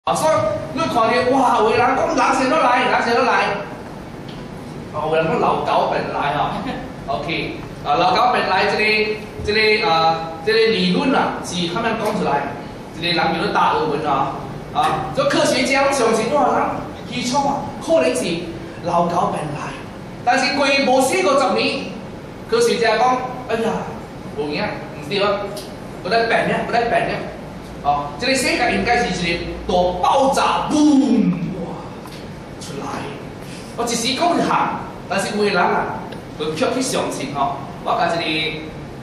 啊，所以你看到哇，有人讲人先都来，人先都来。哦，有人讲老高本来哈，OK， 啊，老高本来这个理论啊，是他们讲出来，这个人叫做达尔文啊，啊，做科学家相信哇，人起初啊，可能是老高本来，但是过无40-50年，科学家讲，哎呀，无影，唔对啊，不得变了，不得变了。 哦，这个世界应该是一个大爆炸，boom， 哇，出来。我一时讲一项，但是有的人啊，就却去相信吼。我甲一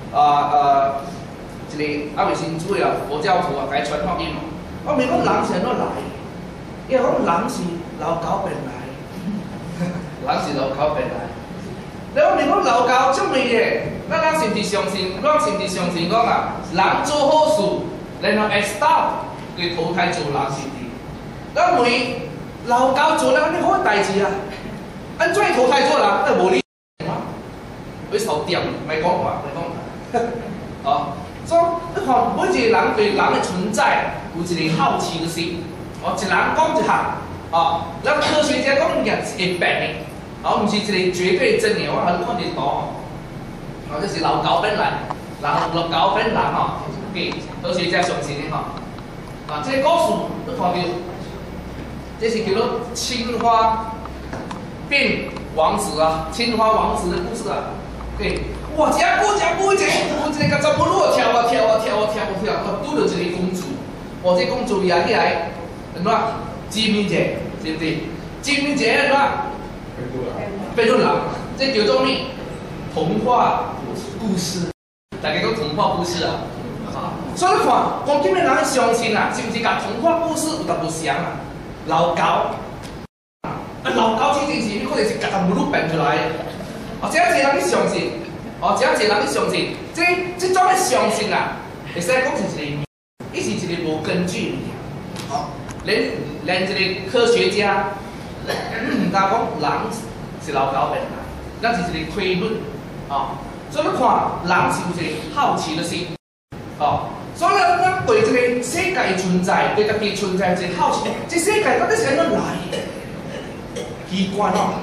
个阿维新主啊，佛教徒啊，甲伊传福音嘛。我咪讲人是安怎来？因为讲人是老高变来，人是老高变来。你我咪讲老高这么嘅，咱人是毋是相信？咱是毋是相信讲啊，人做好事？ 然后 stop 佢淘汰做人是啲，咱问老狗做了啲好代志啊，安怎淘汰做人？都无理嘛，佢受掂，咪讲话，咪讲话，哦，所以你看每一个人对人的存在有一个好奇的心，哦，一人讲一项，哦，咱科学家讲嘢是会变的，哦，唔是一个绝对真嘅，我喺度看见到，哦，这是老狗本来，老狗本人哦。 给科学家相信的哈，啊，这个故事你看到，这是叫做青蛙变王子啊，青蛙王子的故事啊。对，哇，这个甲查某女跳啊跳啊跳啊跳啊跳，啊，拄到一个公主，哇，这公主也起来，安怎？知名者，对不对？知名者安怎？变做人，这叫做咩？童话故事，大家讲童话故事啊。 所以你看，讲今日人相信啊，是不是甲童话故事有淡薄像啊？老狗，老狗这件事，你可能是甲他母女变出来的。哦，这样子人去相信，哦，这样子人去相信，这种的相信啊，会使讲是一个，伊是一个无根据的。哦，连一个科学家，唔敢讲人是老狗变来，咱是一个推论。哦，所以你看，人是有一个好奇的心。哦。 所以咱对这个世界存在，对家己存在一个好奇，这世界到底是安怎来的？奇怪哦！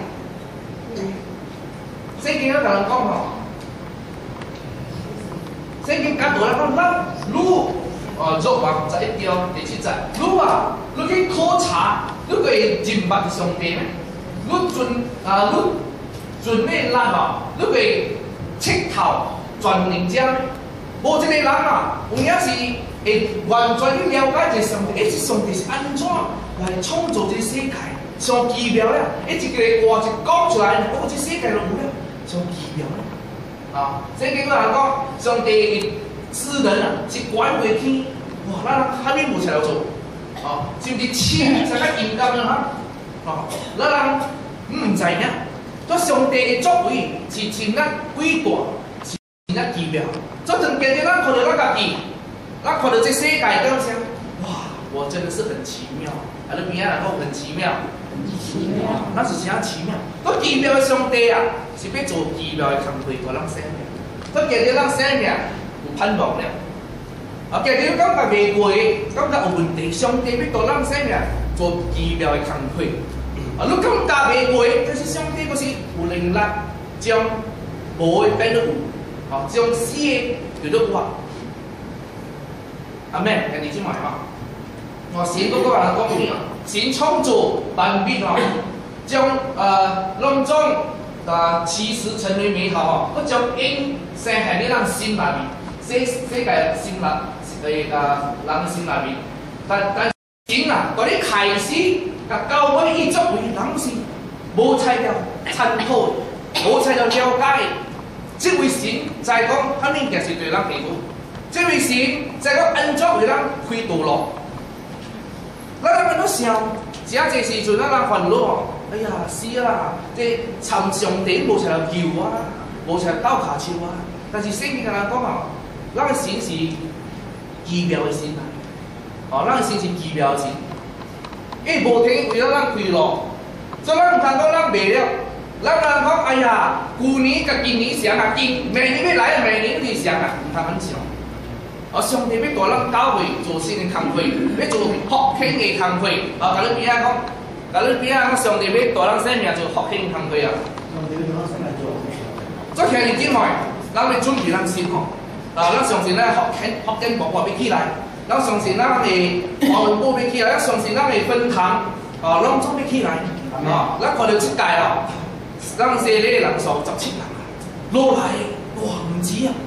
圣经咧甲人讲吼，圣经讲到咧讲，咱若望11章第7节，你啊，你去考察，你会认捌上帝咩？你尽力力吼，你会彻头全人家咩？ 无一个人啊，有影是会完全去了解这上帝，这上帝是安怎来创造这世界，上奇妙了。一个话就讲出来，这世界就有了，上奇妙了。啊，圣经有人讲，上帝的智能啊是管过天，哇，咱还没无才要做，啊，是不是千才个严格啊？啊，咱人唔知影，这上帝的作为是真咱伟大。 真正奇妙，这阵今日咱看到咱家己，咱看到这世界，敢想，哇，我真的是很奇妙，啊，你边仔人讲很奇妙，奇妙，那是啥奇妙？嗰奇妙的上帝啊，是要做奇妙的工作，互咱生命。嗰今日咱生命有盼望了，啊，今日感觉袂过，感觉有问题，上帝要做咱生命做奇妙的工作，啊，你感觉袂过，但是上帝嗰是有能力将无的变到有。 好，将死的叫做活。阿妹，跟你去买嘛。我神嗰個人講咩啊？神創造萬物哦，將當中其實成為美好哦，佢將因生喺你人心內面，世界心內人心內面。但神啊，嗰啲開始甲教會伊作為人是無才了參透，無才了了解。 这位神在讲，他物件是对咱祈福。这位神在讲，安怎为咱开道路？咱人都想，真济时阵咱人烦恼哦。哎呀，是啦，这参上帝无才来救啊，无才来斗骹手啊。但是圣经甲咱讲哦，咱的神是奇妙的神啊。哦，咱的神是奇妙的神，因为无停为了咱开路，所以咱唔通讲咱袂了。 咱人讲，哎呀，旧年甲今年像啊，明年要来，明年就像啊，唔通咁想。 上帝要带咱教会做新的工作，要做复兴的工作。甲你边仔讲，甲你边仔讲，上帝要带咱生命做复兴的工作啊！做兄弟姊妹，咱要准备咱心吼。咱相信咱福建国要起来，咱相信咱的华文部要起来，咱相信咱的分堂拢总要起来。咱看到即届咱西里的人数17人啊，落来哇，唔止啊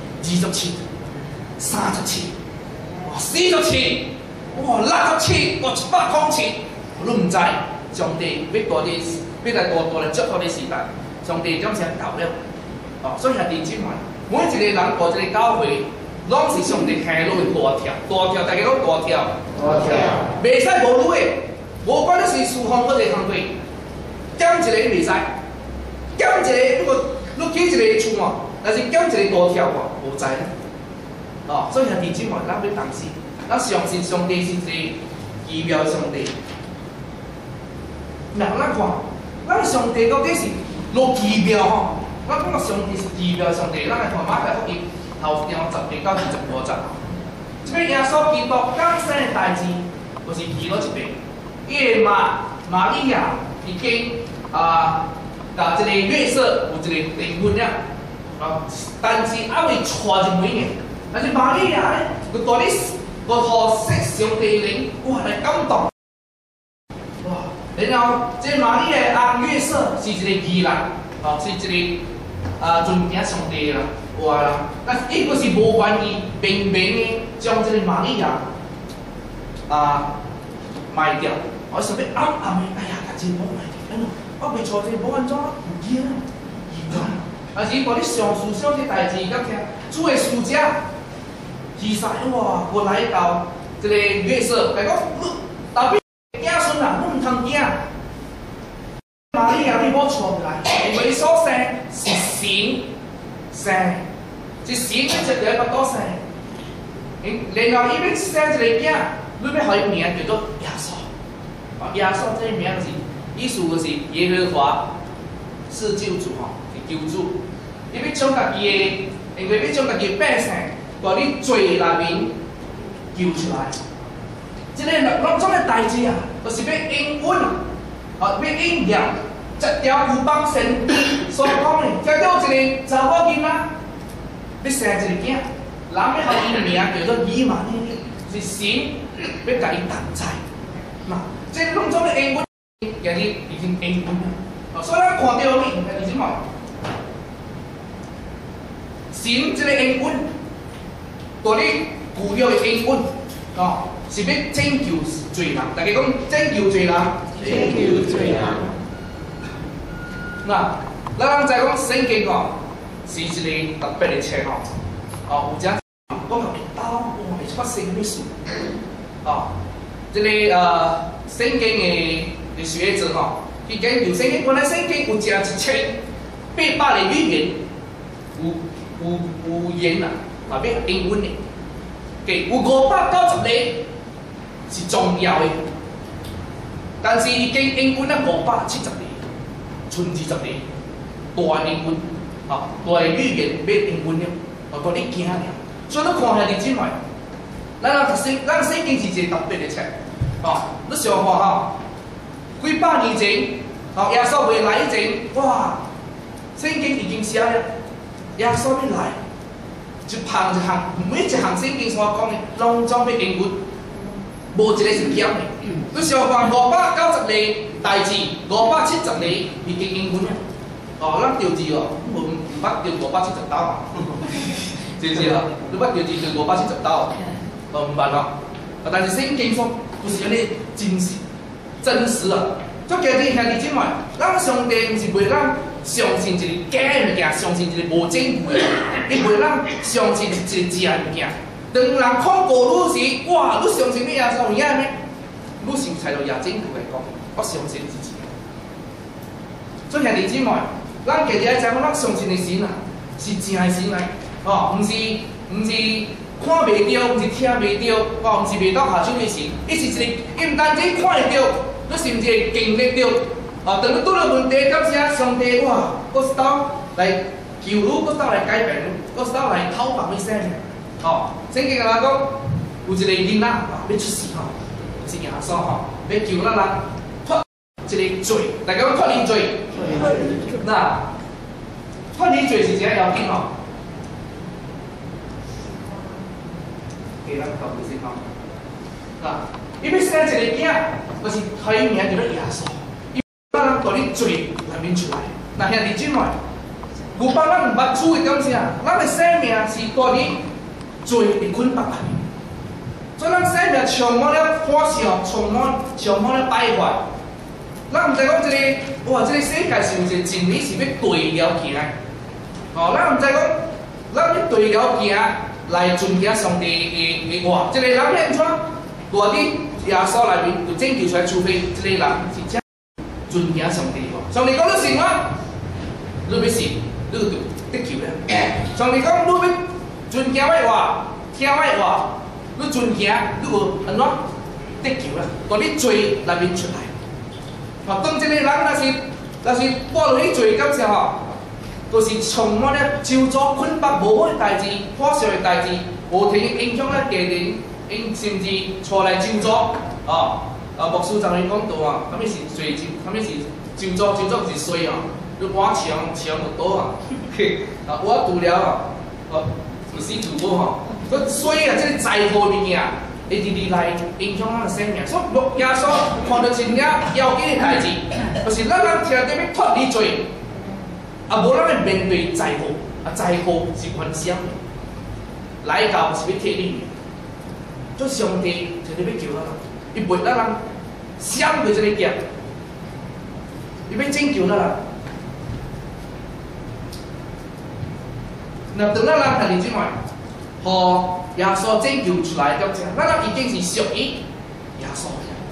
，27、37、47、67、107，我都唔知。上帝要大啲，要来大来祝福的时代，上帝将先到了。所以兄弟姊妹，每一个人过一个教会，拢是上帝开路的大条，大条，大家讲大条，袂使无路的，无管你是厨房或者工作，减一个你袂使，减一个你起一个厝啊，但是减一个大条啊，无知咧。所以兄弟姊妹，咱要当心，咱相信上帝是一个奇妙的上帝。那咱看，咱上帝到底是落奇妙吼？咱讲上帝是奇妙的上帝，咱来看马太福音头一章10到25节。这边耶稣基督降生的代志，就是记落一遍。伊个玛利亚已经甲一个约瑟有一个订婚了，但是还未娶一每年。但是玛利亚咧，佢大啲個學識上帝靈，哇嚟感動，哇！然後這瑪利亞阿約瑟是一個義人，是一個尊敬上帝啦，哇啦！但是伊個是無願意明明嘅將這個瑪利亞賣掉，我想要暗暗嘅，哎呀，家姐冇賣掉，我未錯這冇安怎唔見啊？義人，但是嗰啲上述上啲代志，咁聽主嘅使者。其實哇，我來到這個約瑟，嚟講，特別子孫啊，你唔通驚。瑪利亞你冇錯來，因為所生是神生，是神一直嚟不多生。然後伊要生一個囝，你要予伊名叫做耶穌。耶穌這個名是意思就是耶和華是救主吼，是救主。伊要將家己的，因為要將家己百姓。把你罪內面救出來，即個攏種嘅代志啊，就是要應允啊，要應驗一條有幫神所講嘅，叫做一個查某囡仔要生一個囝，人要予伊名叫做以馬內利，是神要甲伊同在。嗱，即係攏種嘅應允，今日已經應允啦。所以咱看到你，係點話？神即個應允。嗰啲舊約嘅應允，是要拯救罪人。大家講拯救罪人，拯救罪人。嗱，咱再講聖經是一個特別嘅冊有隻我後面刀，哇，係發生咩事？這個聖經嘅學者佢研究聖經，原來聖經有成1800個語言，有言啊。要應允的，有590個是重要的，但是已經應允了570個，剩20個大應允，大語言要應允了，大你驚了。所以你看下你姊妹，咱聖經是一個特別的冊，你想看幾百年前，耶穌未來以前，哇，聖經已經寫了，耶穌要來。一項，每一項聖經所講嘅，攏總要應允，無一個是假的。你想看590個代志，570個已經應允了。咱調字唔捌調570刀，是唔是啊？你捌調字調570刀，唔捌但是聖經說，不是安尼真實啊！所以今日兄弟姊妹，咱上帝唔是為咱。相信一個假的物件，相信一個無證據的，伊袂咱相信一個假物件。當人控告你時，哇！你相信你耶穌有影咩？你是採到假證據來講，我相信自己。所以兄弟姊妹，咱家己愛知影，咱相信的神啊，是真的神來，毋是看袂到，毋是聽袂到，毋是袂當下手的神，伊是一個，伊毋單止看會到，你甚至會經歷到。等你拄到問題，感謝上帝哇，我是到來救你，我是到來改變你，我是到來討伐你生命。 哦，圣经甲咱讲，有一个囡仔要出世吼，就是耶稣吼，要救咱人脱一个罪，大家讲脱离罪。那脱离罪是啥要紧吼？给咱搞不先吼。啊，伊要生一个囝，就是开名叫做耶稣，伊咱人脱离罪内面出来。那兄弟姊妹，有帮咱唔捌处的点啥？咱的生命是脱离罪的捆绑内面，所以咱生命充满了破相，充满了败坏。咱唔知讲这个，哇，这个世界是有一个真理是要对了行的。哦，咱唔知讲，咱要对了行来遵行上帝的话，这个人要安怎？活伫耶稣内面就拯救出来，除非这个人是真遵行上帝的话。上帝讲你信我，你要信，你就得救了。上帝讲你要遵行我的话，听我的话，你遵行，你就安怎得救了？从你罪内面出来。哦，当这个人若是堕落去罪感时吼，就是充满了咒诅、捆绑、无好的代志、破碎的代志，无停影响咱家庭，甚至带来咒诅。哦，牧师昨日讲到啊，啥物是罪咒，啥物是咒诅？咒诅是衰哦，你碗墙就倒啊，我除了哦，唔死除无吼，个衰啊，这个灾祸物件。会直直来影响咱的生命，所以耶稣看到一件要紧的代志，就是咱人听到要脱离罪，无咱会面对灾祸，灾祸是关相的，来到是要替你命，做上帝就是要救咱人，伊袂咱人闪过这个劫，伊要拯救咱人。那当咱人兄弟姊妹，互耶稣拯救出来，了，咱人已经是属于耶稣。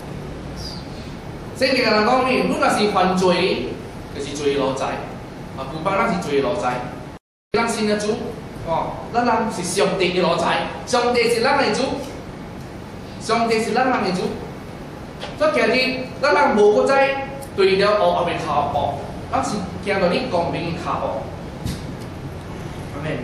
圣经甲咱讲咩？你若是犯罪，就是罪的路在。古巴咱是罪的路在。咱信的主，哦，咱人是上帝的路在。上帝是咱的主，上帝是咱人的主。所以今日咱人无搁再对了黑暗的脚步，咱是行到你光明的脚步。阿门。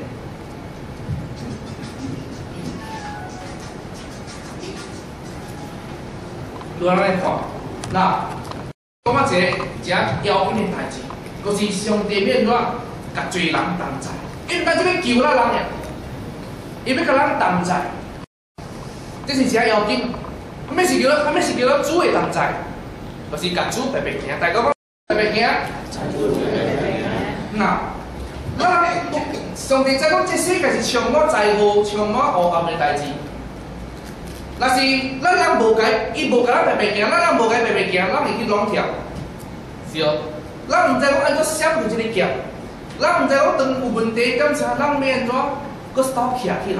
如咱来看，那讲啊一个要紧的代志，就是上帝要怎甲罪人同在，因为咱这边救咱人呀，伊要甲咱同在，这是真要紧。啥物是叫做主的同在，就是甲主白白行。大家讲白白行，那上帝在讲，这世界是充满灾祸、充满黑暗的代志。若是咱人无解，伊无甲咱白白行，咱人无解白白行，咱会去乱跳，是哦。咱毋知讲安怎闪过这个劫，咱毋知讲当有问题，感啥，咱要安怎搁倒徛起来。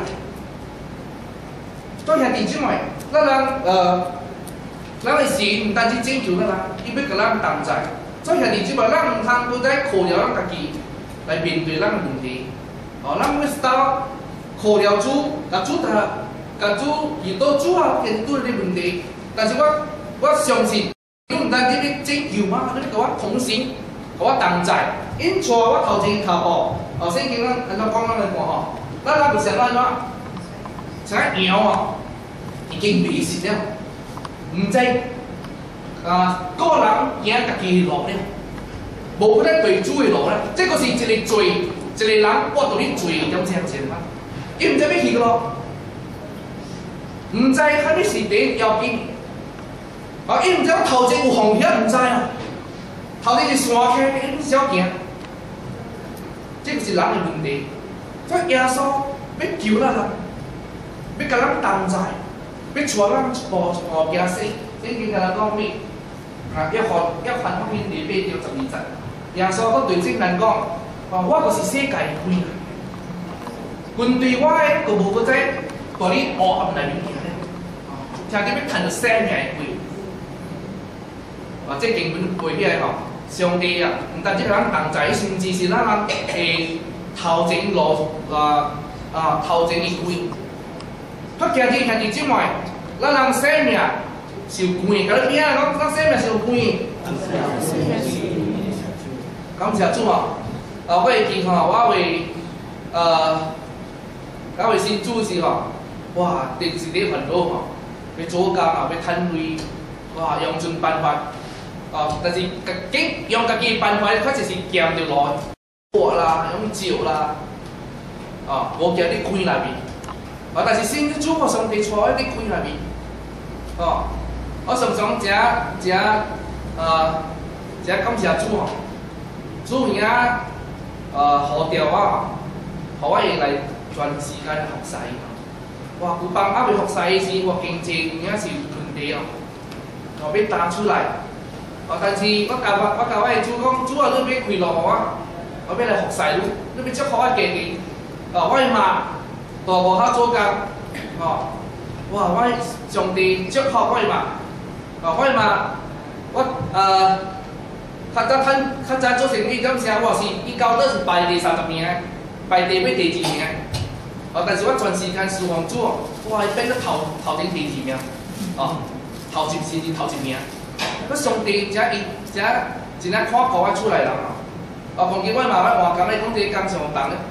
所以兄弟姊妹，咱的神毋单止拯救咱人，伊要甲咱同在。所以兄弟姊妹，咱毋通搁再靠了咱家己来面对咱的问题。哦，咱要倒靠了主，甲主遇到主啊，面对的问题，但是我相信，你毋单止要拯救我，你甲我同行，甲我同在，因带我头前脚步。哦，圣经咱安怎讲，咱来看吼，咱若不想安怎，像羊哦，已经迷失了，毋知个人行家己的路了，无咧对主的路咧，这个是一个罪，一个人我对你罪点正前嘛，伊毋知要去个咯。毋知啥物是第一要紧，伊毋知讲头前有风险，毋知哦。头前是山溪，你少行，这个是人的问题。所以耶稣要救咱人，要甲咱同在，要带咱一步一步行死。圣经甲咱讲咩？约翰福音第8章12节，耶稣搁对众人讲：我就是世界的光。军队我的，就无搁再带你黑暗内面行。听你要趁到生命的光，这经文背起来吼，上帝啊，毋单止甲咱同在，甚至是咱人的头前路头前的光。我今日兄弟姊妹，咱人生命是有光的，甲你听讲，咱生命是有光的。感谢主啊！我会记吼，我为咱为新主时吼，哇，定是咧烦恼吼，要做工啊，要趁钱，哇，用尽办法，但是用家己办法，确实是行着路，活啦，用招啦，无行咧开内面，但是新主吼上帝带咧开内面，我常常真感谢主吼，主兄呼召我，互我会来全时间服侍。哇，有帮还未服侍时，我经济有影是有问题要打出来。但是我甲我的主讲，主啊，你要开路互我要来服侍你，你要祝福我家己。我的妈大无晓做工，哇，我上帝祝福我的妈，我的妈，较早做生意，感谢我是伊高倒是排第30名，排第要第2名。但是我全时间侍奉主哇，变到头前第2名，头前甚至头1名。我上帝真看顾我厝内人况且我嘛要换工咧，讲这工上重咧，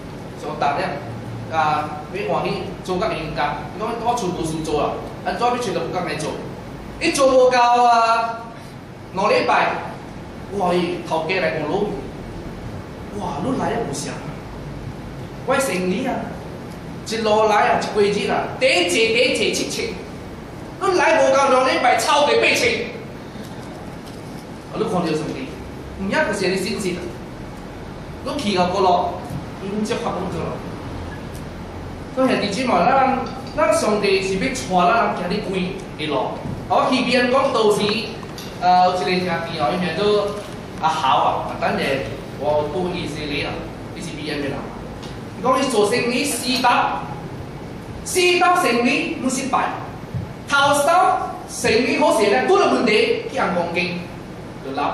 要换去做甲因工。伊讲我厝无事做啦，安怎要找到有工来做？伊做无够5礼拜，哇！伊头家来五楼，哇！你来有啥？我生理一路来一个月第一坐7千，你来无够2礼拜，超过8千。你看到上帝，唔一就是你信息。你去到嗰落，伊唔接发工作咯。所以兄弟姊妹，咱上帝是要带咱行哩开的路。我去别人讲道时，有一个兄弟伊名做阿豪等下我不以色列伊是别人的人。伊讲伊做生意4道生意唔失败，头1道生意好势咧，出了问题去银行经就留。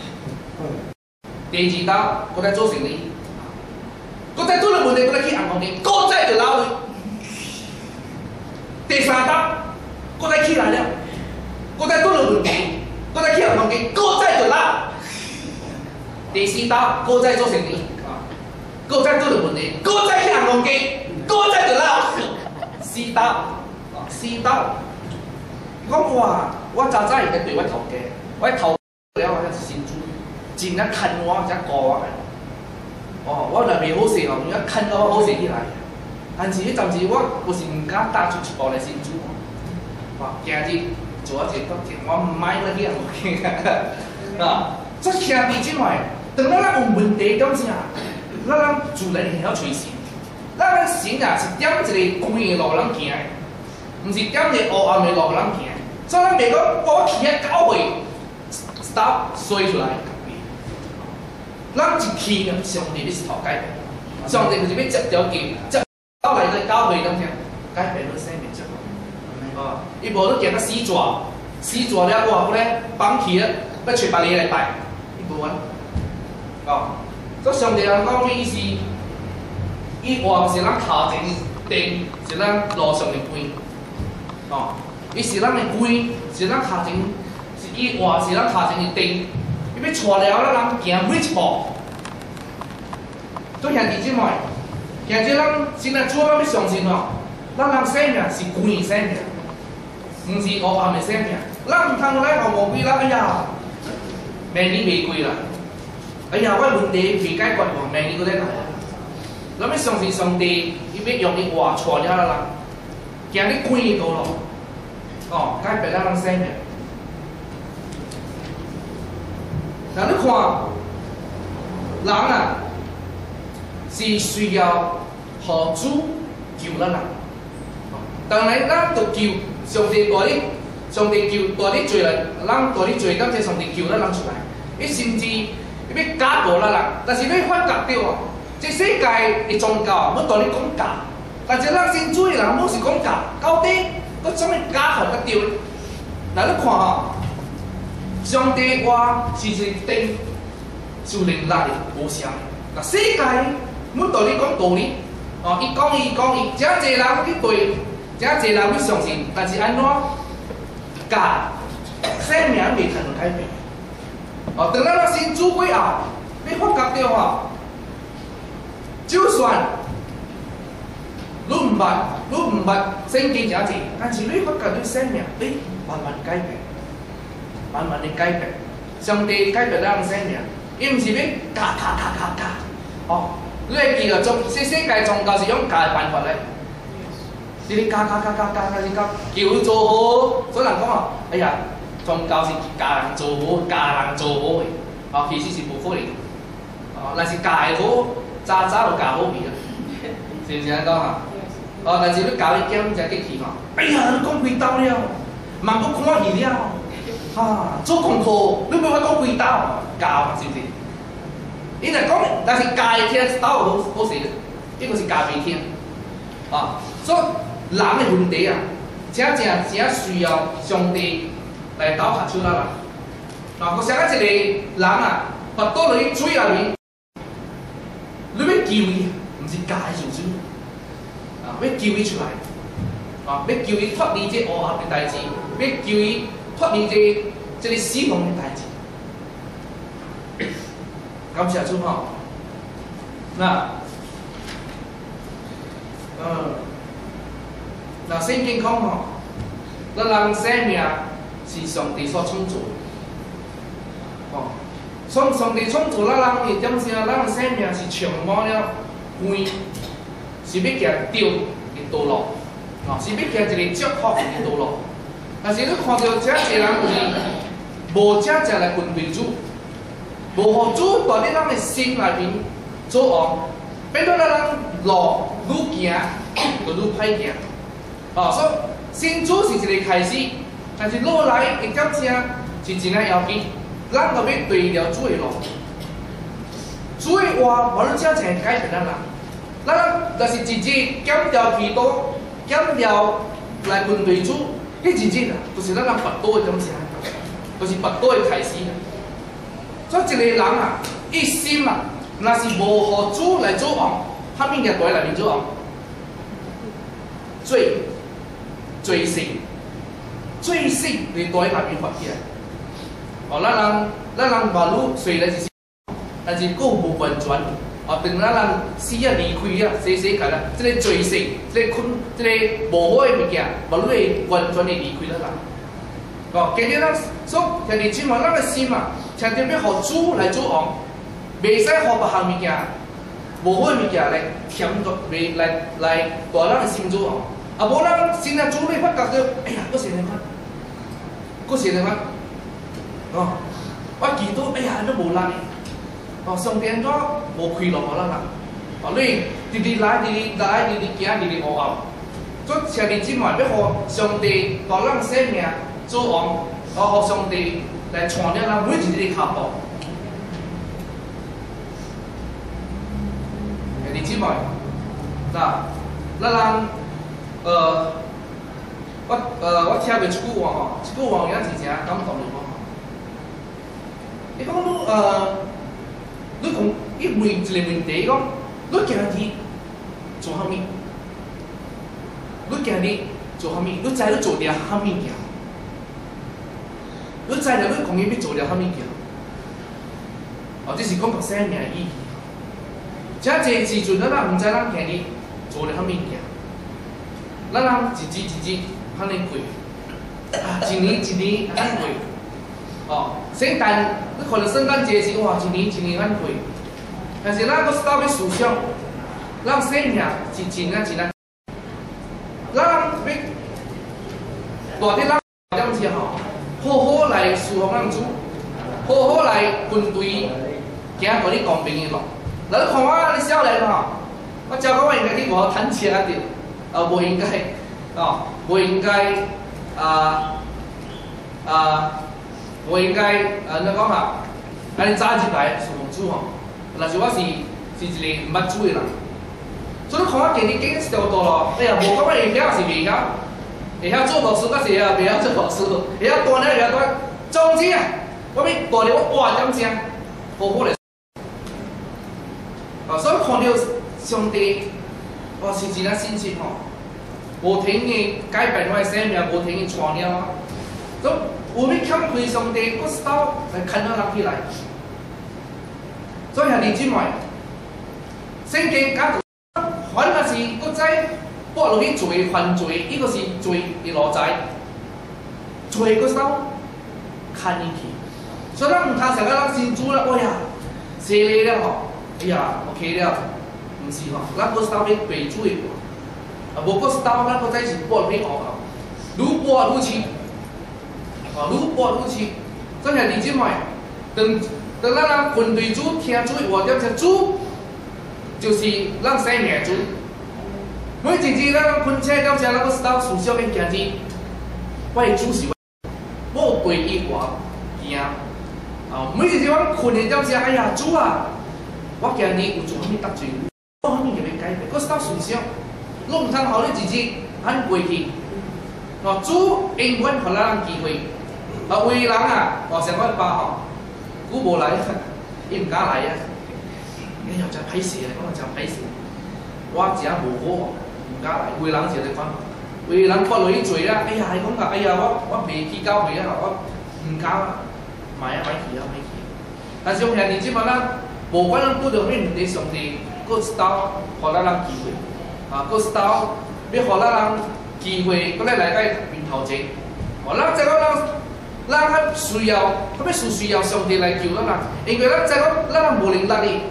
第2道，我在做生意，我再出了问题，我再去银行经，我再就留。第3道，我再起来了，我再出了问题，我再去银行经，我再就留。第4道，我再做生意，我再出了问题，我再去银行经，我再就留。4道，讲哇，我早会个对我头家，我头了我是新主。真啊看我，才顾我我若袂好势因为看到我好势起来。但是迄阵时我不是唔敢踏出一步来信主今日做一个决定，我唔买那去银行这兄弟姊妹，当咱有问题感啥，咱自然会晓找神。咱神是点一个开的路人行，唔是点一个黑暗的路人行。所以咱袂讲我去遐教会 stop 衰出来。咱一去上帝你是头改变，上帝就是要接条件，接到来个教会当啥，改变你生命之路。伊无你行到死蛇了，我咧放弃了，要找别个来拜，伊无所以上帝人讲伊是，伊话是咱头前灯，是咱路上的光。伊是咱的光，是咱头前，是伊话是咱头前的灯。要带了咱人行每一步，所以兄弟姊妹，现在咱现在主要相信咱人生命是光的生命，唔是黑暗的生命。咱唔通来互魔鬼哎呀，明年袂过啦，哎呀，我问题未解决明年搁再来。咱要相信上帝，伊要用伊话带了咱行咧光的道路，改变咱生命。那你看，人是需要互主救咱人。当然，咱就救上帝带你，上帝带你做人，咱带你做，感谢上帝救咱人出来。伊甚至要教导咱人，但是你发觉到这世界的宗教要带你讲教，但是咱信主的人，要是讲教，到底佮怎么教法较对？那你看上帝话是一个灯，是有能力的，无啥。那世界要对你讲道理，伊讲伊，真侪人去对，真侪人去相信，但是安怎教生命未通改变。当咱信主过后，你发觉到就算你唔捌聖經真濟，但是你發覺你生命，慢慢改變，慢慢的改變。上帝改變咱生命，伊唔是要教，哦，你會記得世界宗教是用教的辦法咧，你教，叫佢做好，所以人講話，哎呀，宗教是教人做好，嘅，哦，其實是無可能，哦，但是教好，早就教好去啦，是唔是安講啊？哦，但是你教伊檢才激氣嘛，哎呀，你講幾道了，萬不看戲了。做功課，你唔好講幾道，教是唔是？你就講，但是教聽道好勢，呢個是教未聽。所以人嘅問題啊，真需要上帝來導下手啦。我想一個人啊，跋倒落去水內面，你要救伊，唔是教伊上手，要救伊出來，要救伊脫離這烏合嘅代志，要救伊。脫離這個死亡的代志，感謝主吼。那聖經講吼，咱人生命是上帝所創造的，上帝創造咱人是點先？咱生命是充滿了光，是要行對的道路，是要行一個祝福的道路。但是你看到這個人是無正正來跟隨主，無互主在你咱嘅心內面做王，變到咱路愈行就愈歹行。所以信主是一個開始，但是落來嘅點聲是真係要緊，咱就要對了主嘅路。主嘅話無你正正改變咱人，咱就是直接減掉祈禱，減掉來跟隨主。迄真正啊，就是咱人跋倒嘅點聲，就是跋倒嘅開始。所以一個人啊，一心啊，若是無互主來做王，啥物件在內面做王？罪性就在內面發起來。咱人話愈雖然是，但是佫無完全。等咱人死啊離開啊，死解啦，這個罪性，這個無好嘅物件，無你會完全地離開咱人。今日咱所聽你今晚咱個心啊，千萬要互主來做王，袂使互別項物件，無好嘅物件來添到來帶咱個心做王。無咱心啊主你發覺到，哎呀，佫成日發，我祈禱，哎呀，都無力。上帝安怎無開路互咱人？你直直來，直行，直學學。所以請你今晚要互上帝把咱生命做王，互上帝來帶領咱每一日腳步。你今晚，咱人我聽過一句話吼，一句話也是真感動的我。伊講你講伊問一個問題講，你今日做啥物？你今日做啥物？你知你做了啥物件？你知了你講伊要做了啥物件？這是講個生命的意義。這個時陣，咱唔知咱今日做了啥物件，咱人一日安尼過，一年安尼過。聖誕，你看到聖誕節是哇，一年安過，但是咱個稍微思想，咱生命是真咱，咱要大啲咱點子好好來侍奉咱主，好好來軍隊行過你公平嘅路。你看我啲少年我照講我應該去學彈車一點，無應該，無應該我應該你講下，安尼早入來侍奉主但是我是一個唔捌主嘅人，所以你看我今日經條道路，哎呀，無講我會曉是未曉，會曉做牧師，還是袂曉做牧師，會曉鍛鍊，會曉鍛。總之啊，我要鍛鍊我活點聲，好好嚟。所以看到上帝，是真啊信心無停嘅改變我嘅生命，無停嘅傳了所以有要欠虧上帝，我手來牽咱人起來。所以兄弟姊妹，聖經講，凡若是佫知拨落去罪犯罪，伊个是罪的路在，罪个手牵伊去。所以咱唔通成个咱先做啦，哎呀，洗礼了吼，哎呀 OK 了，唔是吼，咱个手要背主的话，啊无个手咱个再是拨落去后头，愈拨愈深，愈拨愈深。所以兄弟姊妹，当咱分对主听主的话，点只主就是咱生命的主。每一日咱困车点只咱个手思想要行之，我的主是我背伊我行。每一日我困的点只，哎呀主啊，我今日有做啥物得罪你？我啥物就要改变，我手思想，我唔通互你一日安过去。主永远互咱机会。有人啊，像我爸吼，久无来，伊唔敢来啊。哎呀，真歹势啊！讲真歹势，我食无好，唔敢来。有人就咧讲，有人看落去做啦，哎呀，伊讲个，哎呀，我未去教会啊，我唔敢啊，买去啊，买去。但是兄弟姊妹咱，无管咱遇到咩问题，上帝佫一刀，互咱人机会，佫一刀，要互咱人机会，佫来个面头前。咱即个咱较需要，特别是需要上帝来救咱人，因为咱知讲咱无能力哩，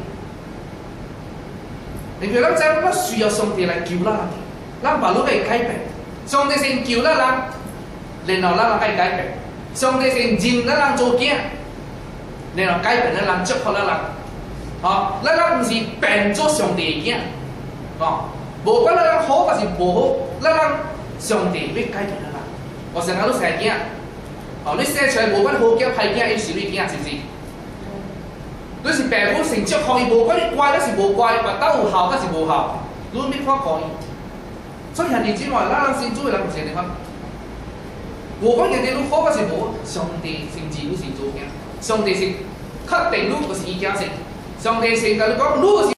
因为咱知咱需要上帝来救咱人，咱把路可以改变。上帝先救咱人，然后咱人可以改变。上帝先认咱人做囝，然后改变咱人，祝福咱人。咱人唔是变做上帝的囝，无管咱人好还是无好，咱人上帝要改变咱人。我成日都生囝。你生出来无管好囝歹囝，伊是你囝，是不是？你是爸母成祝福伊，无管你乖还是无乖，或斗有效还是无效，你要看顾伊。所以兄弟姊妹，咱人信主的人唔是安尼款，无管人哋你好还是无，上帝先治你是做囝，上帝是确定你就是伊囝先，上帝先甲你讲，你就是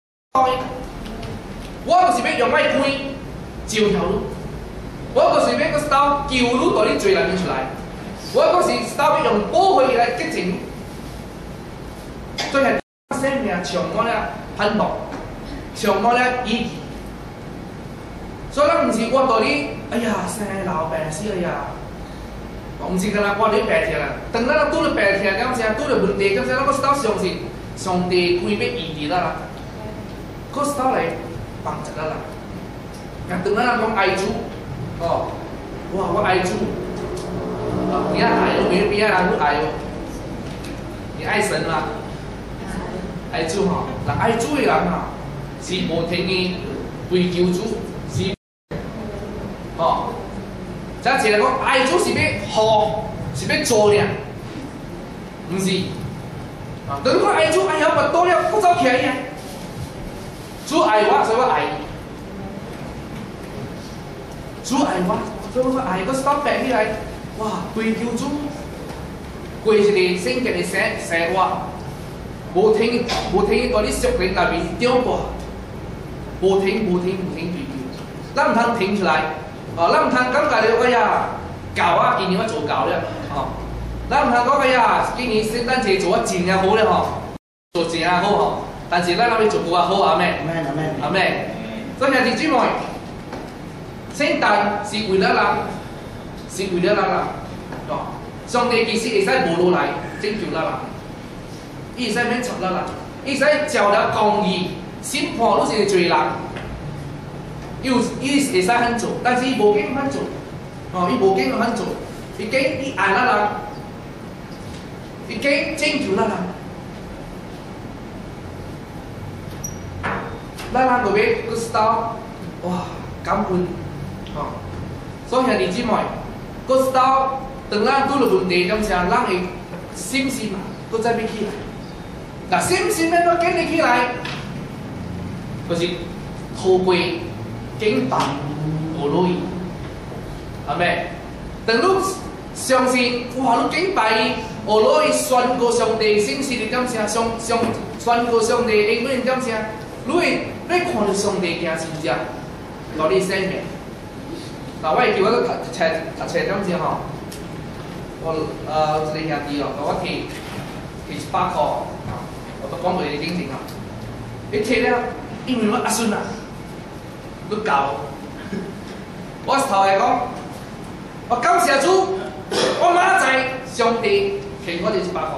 我就是要用我的开照条路，我就是要个手救你到你罪内面出来。我嗰時手要用保護嚟激情，最係生命充滿了盼望，充滿了意義。所以咱唔是活到你，哎呀生老病死哎呀，唔是干那活到你病痛啦。當咱拄到病痛，咁先拄到問題，咁先咱個手相信上帝會要醫治咱啦，個手嚟幫助咱啦。咁當咱講愛主，哇我愛主。你爱哦，别人不爱哦。你爱神吗？爱主吼，人爱主的人啊，是无停的追求主，是再一个讲爱主是要好，是要做俩，唔是当你讲爱主，哎呀，我多了，我走起来呀。主爱我，所以我爱伊。主爱我，所以我爱我stop back起来。哇！追求主，过一个聖潔的生活，無停在你屬靈內面丟過，無停追求，咱唔通停出來，咱唔通感覺到哎呀，教啊，今年我做教了，咱唔通講哎呀，今年聖誕節做得真呀好了做真呀好但是咱諗要做過好阿咩？阿咩？所以兄弟姊妹，聖誕是為了人。是為了咱人，上帝其實會使無落來拯救咱人，伊會使免插咱人，伊會使照了公義審判你是個罪人，伊會使肯做，但是伊無經肯做，伊無經肯做，伊愛咱人，伊經拯救咱人，咱人就要個知道，哇，感恩，所以兄弟姊妹。個知道，當咱拄到問題，咁時咱會信心啊，佫再要起來。嗱，信心要建立起來，就是透過敬拜學落去，係咪？當你相信，哇！你敬拜伊，學落去宣告上帝信息的咁時，宣告上帝應允咁時，你會看到上帝行真正，到你生命。我會叫我讀冊咁時吼，我一個兄弟我摕100塊，我都講過你經濟你摕了，因為我阿孫啊，都教， 我头来讲，我感谢主，我明仔上帝给我哋100块。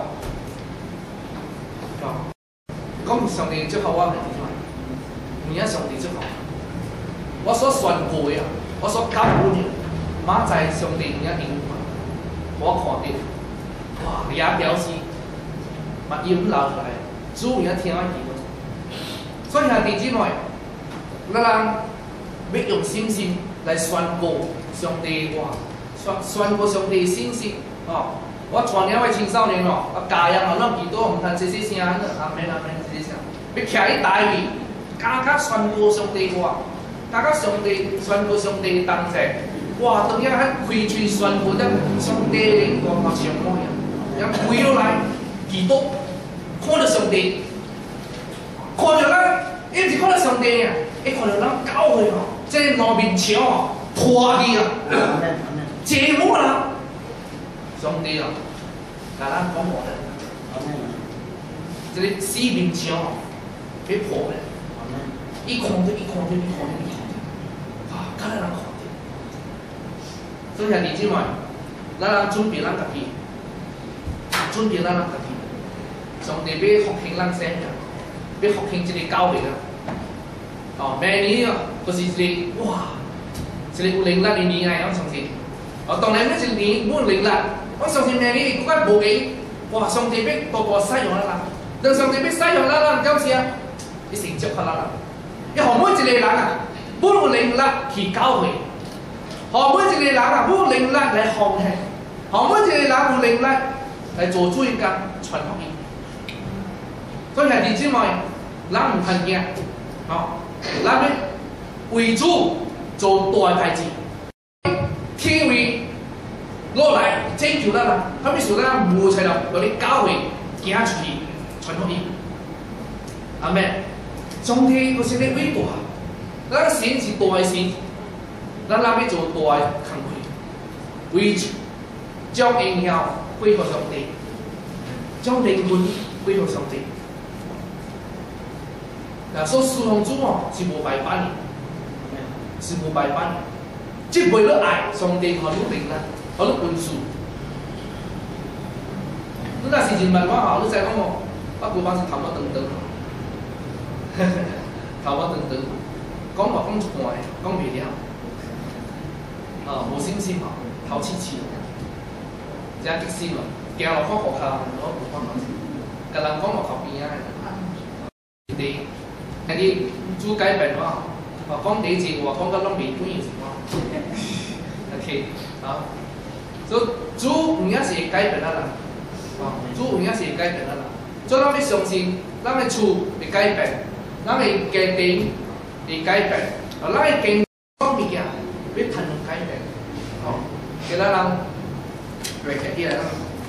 讲上帝祝福我係點啊？唔係上帝祝福我所宣告嘅，我所感恩嘅，明仔上帝唔一定我看到，哇！也表示，嘛要咁流出來，主唔一聽我見。所以兄弟姊妹，咱人要用信心來宣告上帝嘅話，宣告上帝嘅信息。哦，我傳兩位青少年哦，家人哦，咱祈禱唔通細細聲，阿們細細聲，要徛喺大位，加宣告上帝嘅話，加上帝宣告上帝嘅同在。哇！當日喺開嘴宣布得上帝嘅光芒上滿呀，人跪落來祈禱，看到上帝。看到咱，伊毋是看到上帝啊，伊看到咱教會哦，即係路面牆哦，破去啊，坐滿啦。上帝啊，甲咱講話咧，即係四面牆哦，俾破咧，伊看到，哇！甲咱人看到，所以兄弟姊妹，咱人準備咱家己，準備咱人家己，上帝要復興咱生命。要復興這個教會啦，哦，明年啊，就是一個哇，一個有靈力嘅年啊，我相信。哦，當然呢一年冇靈力，我相信明年更加無幾，哇！上帝要多多使用咱啦，讓上帝要使用咱，咁時啊，你成就法啦。你何每一個人啊，冇有靈力去教會，何每一個人啊，冇靈力來奉獻，何每一個人有靈力來做主嘅傳福音。所以兄弟姊妹。咱唔趁驚，哦，咱要為主做大代志，天位落來拯救咱啦。後面說咱無才了，我哋教會行出去傳福音。阿妹，上帝佢是你偉大，咱神是大嘅神，咱要做大嘅工作，為主將榮耀歸給上帝，將靈魂歸給上帝。嗱，所侍奉主哦，是無白板嘅，是無白板嘅。即為了愛，上帝互你靈力，互你恩賜。你若是人問我吼，你知講哦，我規晚是頭殼長長，頭殼長長，講話講一半嘅，講袂了。啊，無信心哦，頭黐黐，真激死咯！行路看學校，我無看到，甲人講學校邊仔嘅，對。係啲主改變喎，講第一字話講到攏未對是嘛 ？OK， 好，所以主唔一是會改變咱啦，主唔一是會改變咱啦，所以咱要相信，咱嘅厝會改變，咱嘅家庭會改變，咱嘅經濟物件要談改變，哦，其他人嚟起嚟啦。